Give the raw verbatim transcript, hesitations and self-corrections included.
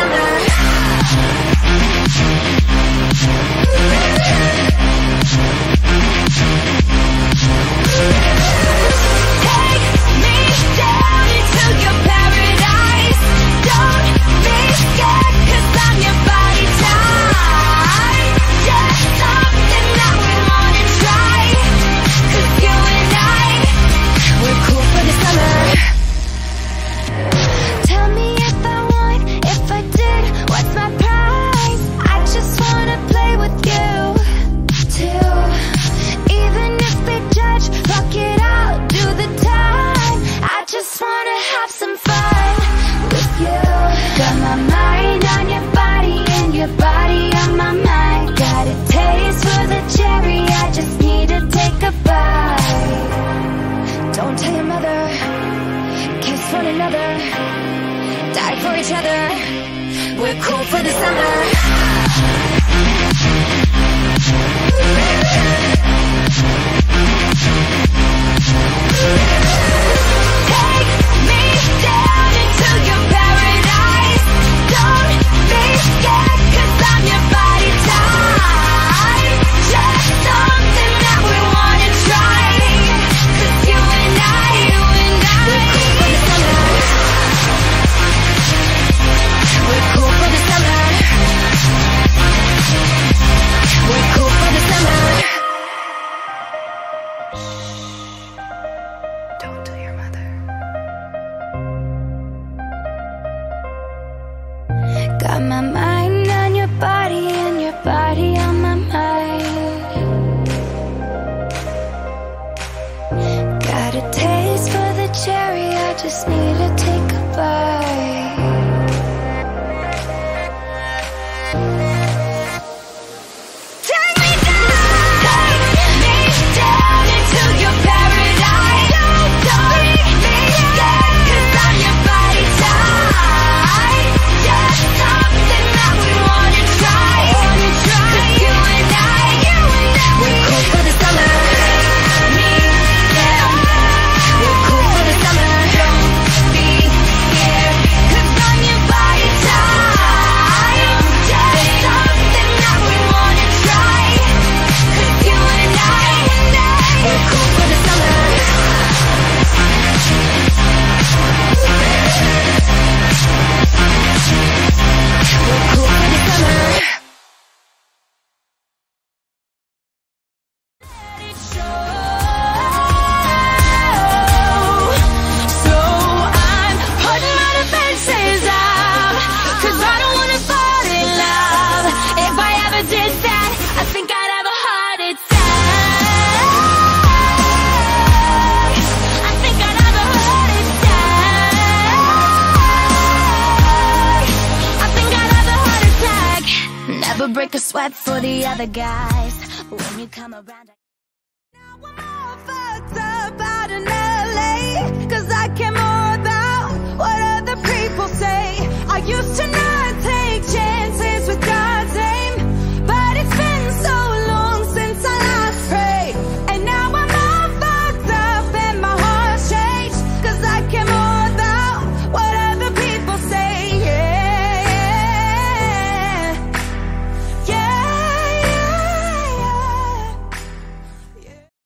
summer. Take me down into your paradise. Don't be scared, 'cause I'm your body type. Just something that we wanna try, 'cause you and I, we're cool for the summer. Tell me if I won, if I did, what's my prize? I just wanna play with you too. Even if they judge, fuck it out, do the time. I just wanna have some fun with you. Got my mind on your body and your body on my mind. Got a taste for the cherry, I just need to take a bite. Don't tell your mother, kiss one another, die for each other. We're cool for the summer. Take me down into your paradise. Don't be scared, 'cause I'm your body type. Just something that we wanna try, 'cause you and I, you and I, we're cool for the summer. We're cool for the summer. We're cool for the summer. Don't tell your mother. Got my mind on your body and your body on my mind. Got a taste for the cherry, I just need to take a bite. Take me down, take me down into your paradise. Don't be scared, 'cause I'm your body type. Just something that we wanna try, 'cause you and I, we're cool for the summer. Me, yeah, we're cool for the summer. Don't be scared, 'cause I'm your body type. Just something that we wanna try, 'cause you and I, we're cool for the summer. We're cool for the summer. Let it show. So I'm putting my defenses up, 'cause I don't wanna fall in love. If I ever did that, I think I'd have a heart attack. I think I'd have a heart attack. I think I'd have a heart attack. Never break a sweat for the other guys. When you come around, I now I'm all fucked up out of